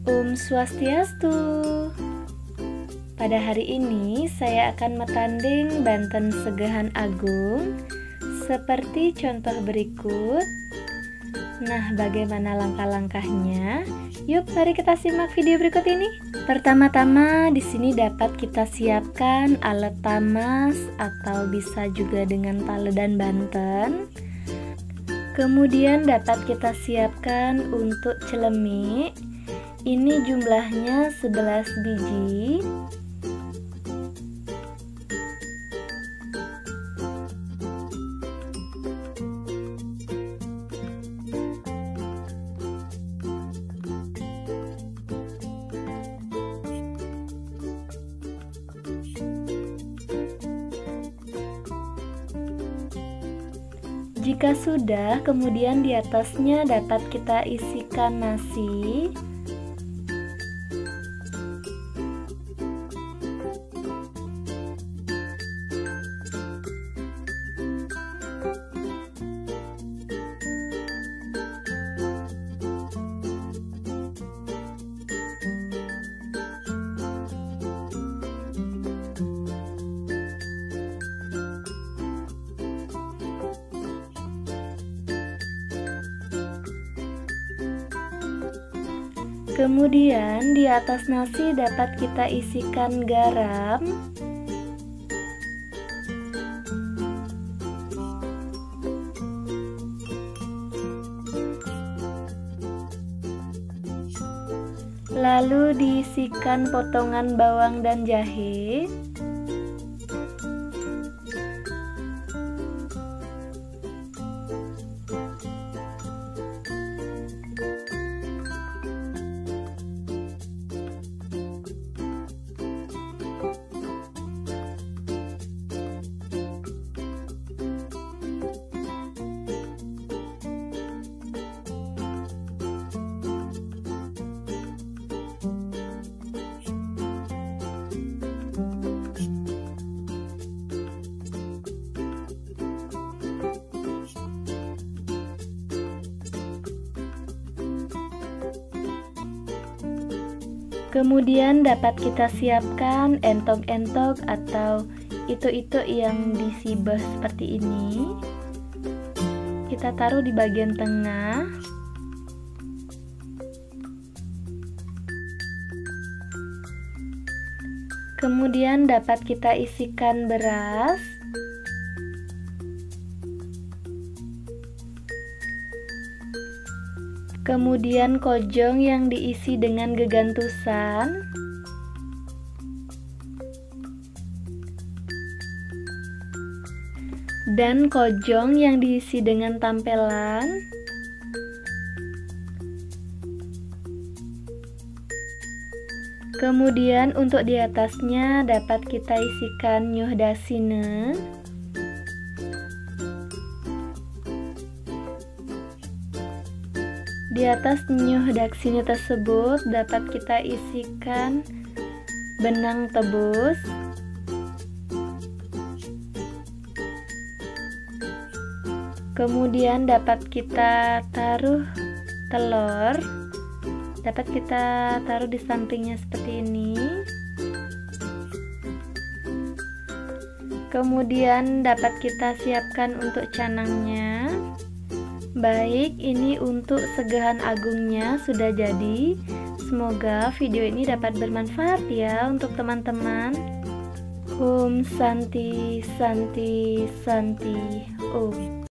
Om Swastiastu. Pada hari ini saya akan metanding Banten Segahan Agung seperti contoh berikut. Nah, bagaimana langkah-langkahnya? Yuk, mari kita simak video berikut ini. Pertama-tama di sini dapat kita siapkan alat tamas atau bisa juga dengan taledan Banten. Kemudian dapat kita siapkan untuk celemik. Ini jumlahnya 11 biji. Jika sudah, kemudian di atasnya dapat kita isikan nasi. Kemudian di atas nasi dapat kita isikan garam, lalu diisikan potongan bawang dan jahe. Kemudian dapat kita siapkan entok-entok atau ituk-ituk yang disibah seperti ini. Kita taruh di bagian tengah. Kemudian dapat kita isikan beras. Kemudian kojong yang diisi dengan gegantusan. Dan kojong yang diisi dengan tampelan. Kemudian untuk di atasnya dapat kita isikan nyuh dasine. Di atas nyuh daksine tersebut dapat kita isikan benang tebus. Kemudian dapat kita taruh telur. Dapat kita taruh di sampingnya seperti ini. Kemudian dapat kita siapkan untuk canangnya. Baik, ini untuk segahan agungnya sudah jadi. Semoga video ini dapat bermanfaat ya untuk teman-teman. Om Santi Santi Santi Om.